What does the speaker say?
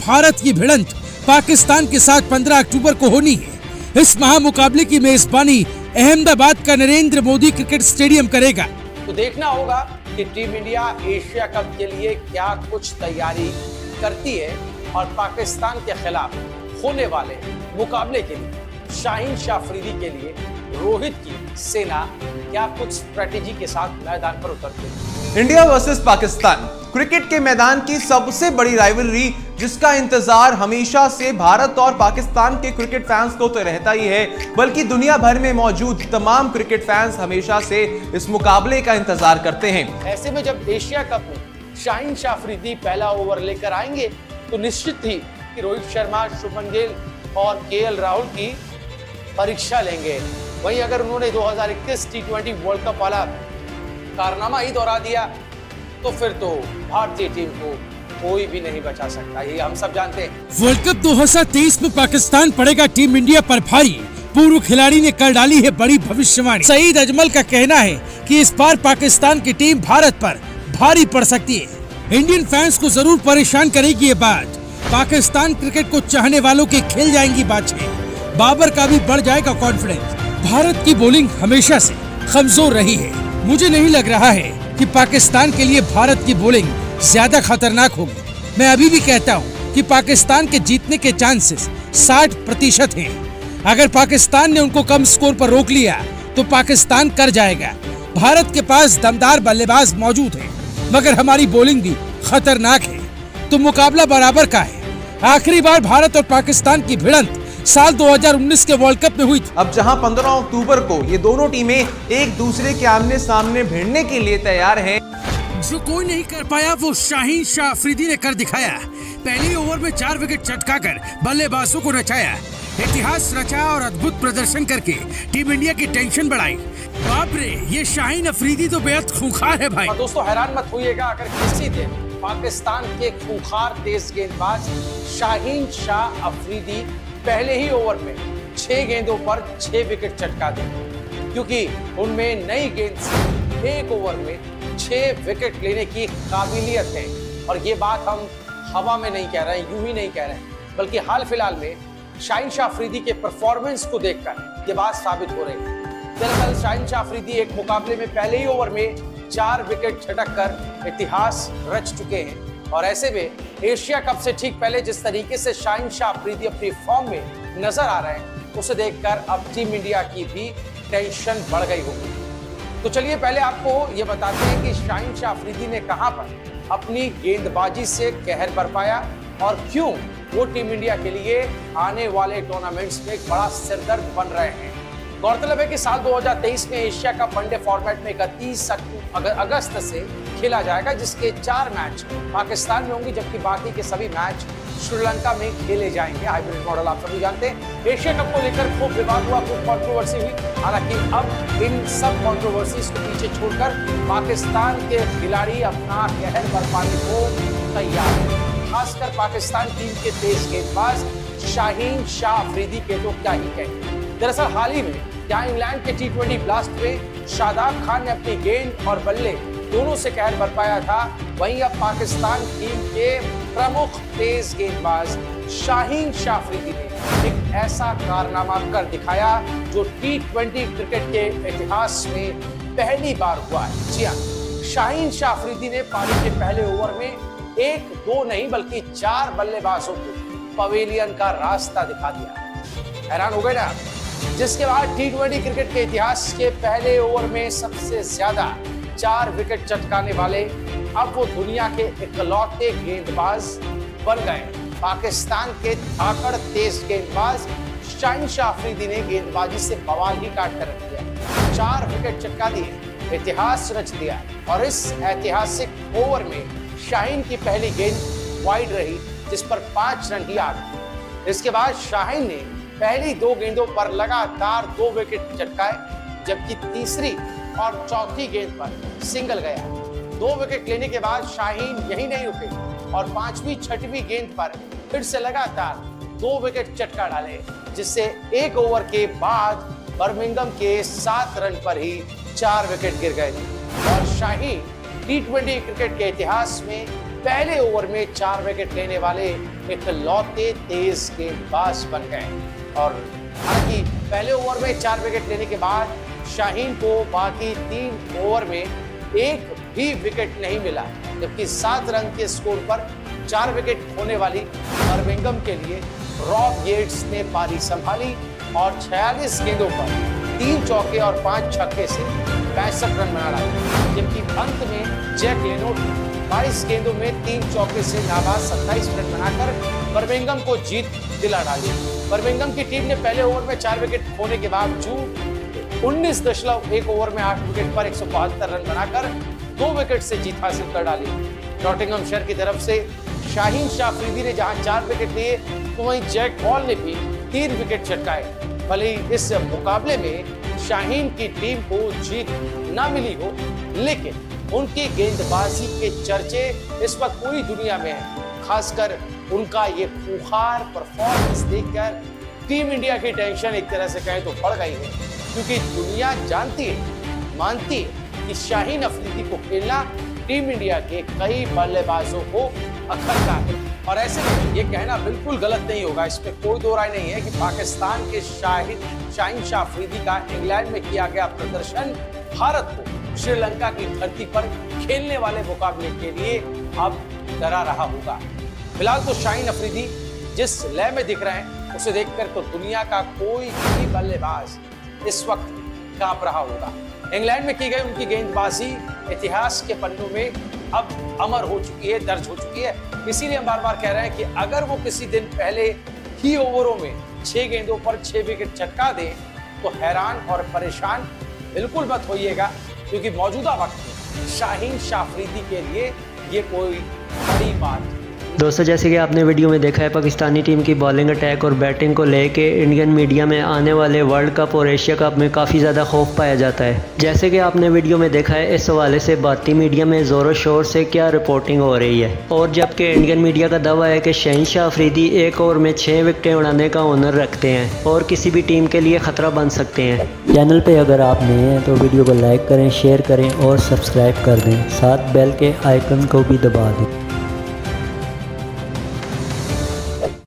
भारत की भिड़ंत पाकिस्तान के साथ 15 अक्टूबर को होनी है। इस महामुकाबले की मेजबानी अहमदाबाद का नरेंद्र मोदी क्रिकेट स्टेडियम करेगा। तो देखना होगा कि टीम इंडिया एशिया कप के लिए क्या कुछ तैयारी करती है और पाकिस्तान के खिलाफ होने वाले मुकाबले के लिए शाहीन शाह अफरीदी के लिए रोहित की सेना क्या कुछ स्ट्रेटेजी के साथ मैदान पर उतरती है। इंडिया वर्सेस पाकिस्तान क्रिकेट के मैदान की सबसे बड़ी राइवलरी, जिसका इंतजार हमेशा से भारत और पाकिस्तान के क्रिकेट फैंस को तो रहता ही है, बल्कि दुनिया भर में मौजूद तमाम क्रिकेट फैंस हमेशा से इस मुकाबले का इंतजार करते हैं। ऐसे में जब एशिया कप में शाहीन शाह अफरीदी पहला ओवर लेकर आएंगे तो निश्चित ही कि रोहित शर्मा, शुभमन गिल और केएल राहुल की परीक्षा लेंगे। वहीं अगर उन्होंने 2021 T20 वर्ल्ड कप वाला कारनामा ही दोहरा दिया तो फिर तो भारतीय टीम को कोई भी नहीं बचा सकता, ये हम सब जानते हैं। वर्ल्ड कप 2023 में पाकिस्तान पड़ेगा टीम इंडिया पर भारी। पूर्व खिलाड़ी ने कर डाली है बड़ी भविष्यवाणी। सईद अजमल का कहना है कि इस बार पाकिस्तान की टीम भारत पर भारी पड़ सकती है। इंडियन फैंस को जरूर परेशान करेगी ये बात। पाकिस्तान क्रिकेट को चाहने वालों के खिल जाएंगी बातें। बाबर का भी बढ़ जाएगा कॉन्फिडेंस। भारत की बॉलिंग हमेशा से कमजोर रही है। मुझे नहीं लग रहा है कि पाकिस्तान के लिए भारत की बॉलिंग ज्यादा खतरनाक होगी। मैं अभी भी कहता हूं कि पाकिस्तान के जीतने के चांसेस 60% हैं। अगर पाकिस्तान ने उनको कम स्कोर पर रोक लिया तो पाकिस्तान कर जाएगा। भारत के पास दमदार बल्लेबाज मौजूद हैं, मगर हमारी बॉलिंग भी खतरनाक है, तो मुकाबला बराबर का है। आखिरी बार भारत और पाकिस्तान की भिड़ंत साल 2019 के वर्ल्ड कप में हुई थी। अब जहां 15 अक्टूबर को ये दोनों टीमें एक दूसरे के आमने सामने भिड़ने के लिए तैयार हैं। जो कोई नहीं कर पाया वो शाहीन शाह अफरीदी ने कर दिखाया। पहले ओवर में 4 विकेट चटकाकर बल्लेबाजों को नचाया, इतिहास रचा और अद्भुत प्रदर्शन करके टीम इंडिया की टेंशन बढ़ाई। बाप रे, ये शाहीन अफरीदी तो बेहद खूंखार है भाई। दोस्तों हैरान मत होइएगा अगर किसी दिन पाकिस्तान के खूंखार तेज गेंदबाज शाहीन शाह अफरीदी पहले ही ओवर में 6 गेंदों पर 6 विकेट चटका दें, क्योंकि उनमें नई गेंद से एक ओवर में 6 विकेट लेने की काबिलियत है। और ये बात हम हवा में नहीं कह रहे हैं, यूं ही नहीं कह रहे हैं, बल्कि हाल फिलहाल में शाहीन शाह अफरीदी के परफॉर्मेंस को देखकर ये बात साबित हो रही है। दरअसल शाहीन शाह अफरीदी एक मुकाबले में पहले ही ओवर में 4 विकेट छटक कर इतिहास रच चुके हैं। और ऐसे में एशिया कप से ठीक पहले जिस तरीके से शाहीन शाह अफरीदी अपनी फॉर्म में नजर आ रहे हैं, उसे देखकर अब टीम इंडिया की भी टेंशन बढ़ गई होगी। तो चलिए पहले आपको ये बताते हैं कि शाहीन शाह अफरीदी ने कहां पर अपनी गेंदबाजी से कहर बरपाया और क्यों वो टीम इंडिया के लिए आने वाले टूर्नामेंट्स में एक बड़ा सिरदर्द बन रहे हैं। गौरतलब है कि साल 2023 में एशिया कप वनडे फॉर्मेट में 31 अगस्त से खेला जाएगा, जिसके 4 मैच पाकिस्तान में होंगे, जबकि बाकी के सभी मैच श्रीलंका में खेले जाएंगे। हाइब्रिड मॉडल आप सभी जानते हैं। एशिया कप को लेकर खूब विवाद हुआ, खूब कंट्रोवर्सी हुई। हालांकि अब इन सब कंट्रोवर्सीज को पीछे छोड़कर पाकिस्तान के खिलाड़ी अपना कहर बरपाने को तैयार है। खासकर पाकिस्तान टीम के तेज गेंदबाज शाहीन शाह अफरीदी के तो क्या ही कहें। दरअसल हाल ही में जहां इंग्लैंड के T20 ब्लास्ट में शादाब खान ने अपनी गेंद और बल्ले दोनों से कहर बरपाया था, वहीं अब पाकिस्तान टीम के प्रमुख तेज गेंदबाज शाहीन शाह अफरीदी ने एक ऐसा कारनामा कर दिखाया जो T20 क्रिकेट के इतिहास में पहली बार हुआ है। जी हाँ, शाहीन शाह अफरीदी ने पारी के पहले ओवर में 1-2 नहीं बल्कि 4 बल्लेबाजों को पवेलियन का रास्ता दिखा दिया। हैरान हो गए ना? जिसके बाद T20 क्रिकेट के इतिहास के पहले ओवर में सबसे ज्यादा 4 विकेट चटकाने वाले अब वो दुनिया के इकलौते गेंदबाज बन गए। पाकिस्तान के धाकड़ तेज गेंदबाज शाहीन शाह अफरीदी ने गेंदबाजी से बवाल ही काट कर रख दिया। 4 विकेट चटका दिए, इतिहास रच दिया। और इस ऐतिहासिक ओवर में शाहीन की पहली गेंद वाइड रही, जिस पर 5 रन ही आ गए। इसके बाद शाहीन ने पहली 2 गेंदों पर लगातार 2 विकेट चटकाए, जबकि तीसरी और चौथी गेंद पर सिंगल गया। 2 विकेट लेने के बाद शाहीन यही नहीं रुके और 5वीं 6वीं गेंद पर फिर से लगातार 2 विकेट चटका डाले, जिससे 1 ओवर के बाद बर्मिंघम के 7 रन पर ही 4 विकेट गिर गए और शाहीन T20 क्रिकेट के इतिहास में पहले ओवर में 4 विकेट लेने वाले इकलौते तेज गेंदबाज बन गए। और हालांकि पहले ओवर में 4 विकेट लेने के बाद शाहीन को बाकी 3 ओवर में एक भी विकेट नहीं मिला, जबकि 7 रन के स्कोर पर 4 विकेट खोने वाली बर्मिंघम के लिए रॉब येट्स ने पारी संभाली और 46 गेंदों पर 3 चौके और 5 छक्के से 65 रन बना डाले। जबकि अंत में जैक लेनोट 22 गेंदों में 3 चौके से नाबाद 27 रन बनाकर बर्मिंघम को जीत दिला डाली। बर्मिंघम की टीम ने पहले ओवर में 4 विकेट खोने के बावजूद 19.1 ओवर में 8 विकेट पर 172 रन बनाकर 2 विकेट से जीत हासिल कर डाली। नॉटिंघमशायर की तरफ से शाहीन शाह अफरीदी ने जहां 4 विकेट लिए, तो वहीं जैक हॉल ने भी 3 विकेट चटकाए। भले ही इस मुकाबले में शाहीन की टीम को जीत न मिली हो, लेकिन उनकी गेंदबाजी के चर्चे इस वक्त पूरी दुनिया में है। खासकर उनका ये खूंखार परफॉर्मेंस देखकर टीम इंडिया की टेंशन एक तरह से कहें तो बढ़ गई है, क्योंकि दुनिया जानती है, मानती है कि शाहीन अफरीदी को खेलना टीम इंडिया के कई बल्लेबाजों को अखरता है। और ऐसे में ये कहना बिल्कुल गलत नहीं होगा, इसमें कोई दो राय नहीं है कि पाकिस्तान के शाहीन शाह अफरीदी का इंग्लैंड में किया गया प्रदर्शन भारत को श्रीलंका की धरती पर खेलने वाले मुकाबले के लिए अब डरा रहा होगा। फिलहाल तो शाहीन अफरीदी जिस लय में दिख रहे हैं, उसे देखकर तो दुनिया का कोई भी बल्लेबाज इस वक्त कांप रहा होगा। इंग्लैंड में की गई उनकी गेंदबाजी इतिहास के पन्नों में अब अमर हो चुकी है, दर्ज हो चुकी है। इसीलिए हम बार बार कह रहे हैं कि अगर वो किसी दिन पहले ही ओवरों में 6 गेंदों पर 6 विकेट चटका दें, तो हैरान और परेशान बिल्कुल मत होइएगा, क्योंकि मौजूदा वक्त में शाहीन शाह अफरीदी के लिए ये कोई बड़ी बात। दोस्तों, जैसे कि आपने वीडियो में देखा है, पाकिस्तानी टीम की बॉलिंग अटैक और बैटिंग को लेके इंडियन मीडिया में आने वाले वर्ल्ड कप और एशिया कप में काफ़ी ज़्यादा खौफ पाया जाता है। जैसे कि आपने वीडियो में देखा है, इस हवाले से भारतीय मीडिया में ज़ोरों शोर से क्या रिपोर्टिंग हो रही है। और जबकि इंडियन मीडिया का दावा है कि शाहीन शाह अफरीदी एक ओवर में 6 विकेटें उड़ाने का हुनर रखते हैं और किसी भी टीम के लिए ख़तरा बन सकते हैं। चैनल पर अगर आप नए हैं तो वीडियो को लाइक करें, शेयर करें और सब्सक्राइब कर दें, साथ बेल के आइकन को भी दबा दें।